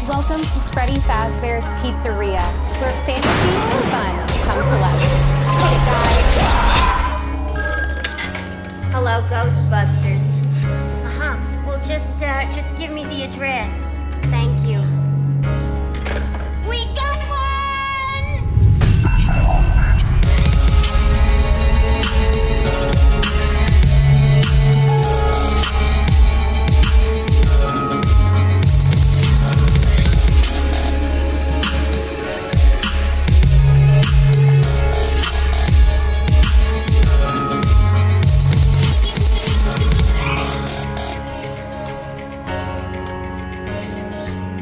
Welcome to Freddy Fazbear's Pizzeria, where fantasy and fun come to life. Hit it, guys. Hello, Ghostbusters. Well, just give me the address.